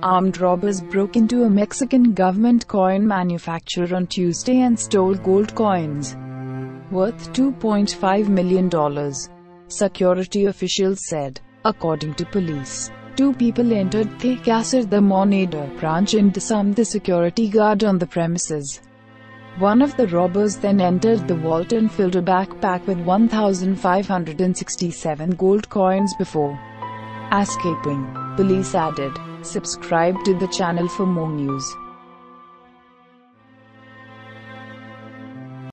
Armed robbers broke into a Mexican government coin manufacturer on Tuesday and stole gold coins worth $2.5 million, security officials said. According to police, two people entered the Casa de Moneda branch and disarmed the security guard on the premises. One of the robbers then entered the vault and filled a backpack with 1,567 gold coins before escaping, police added. Subscribe to the channel for more news.